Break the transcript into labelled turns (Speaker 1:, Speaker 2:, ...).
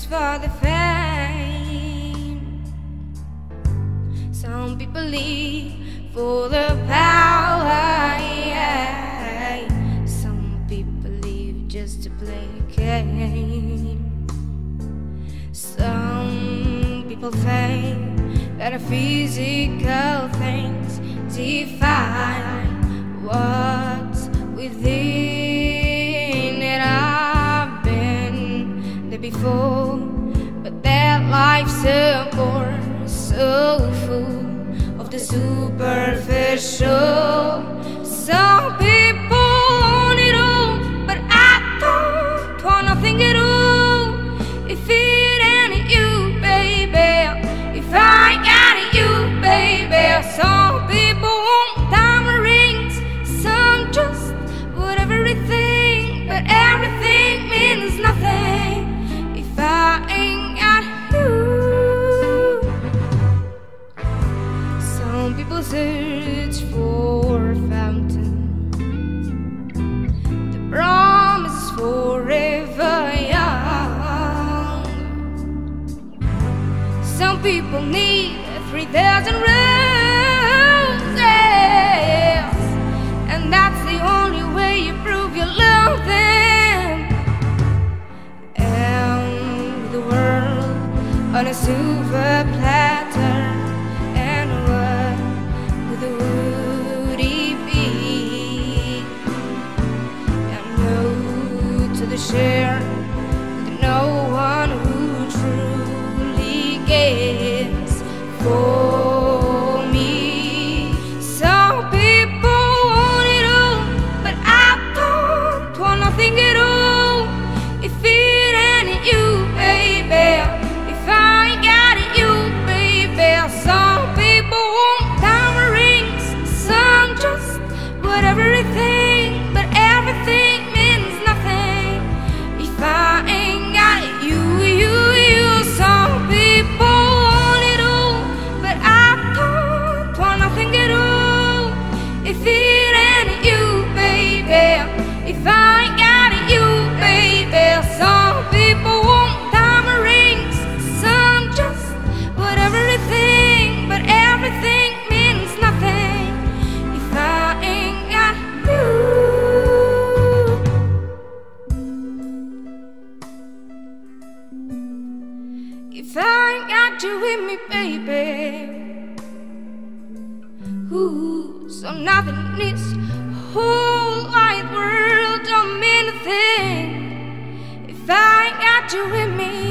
Speaker 1: for the fame. Some people live for the power, yeah. Some people live just to play a game. Some people think that a physical things define what's within it. I've been there before, but that life's a bore, so full of the superficial. Some people want it all, but I don't want nothing at all. If it ain't you, baby, if I got you, baby. Some people want diamond rings, some just want everything, but everything means nothing if I ain't got you. Some people search for a fountain, the promise is forever young. Some people need 3,000 roses, and that's the only way you prove you love them. And the world on a silver platter, and what would it be? And no to the share, to no one who truly cares for me. Some people want it all, but I don't want nothing at all. If it ain't you, baby, if I ain't got you, baby. Some people want diamond rings, some just want everything, but everything means nothing if I ain't got you, you. Some people want it all, but I don't want nothing at all. If it ain't you, baby, if I ain't got you, baby. Some people want diamond rings, some just want everything, but everything means nothing if I ain't got you. If I ain't got you with me, baby, ooh, so nothing in this whole wide world don't mean a thing. If I ain't got you with me,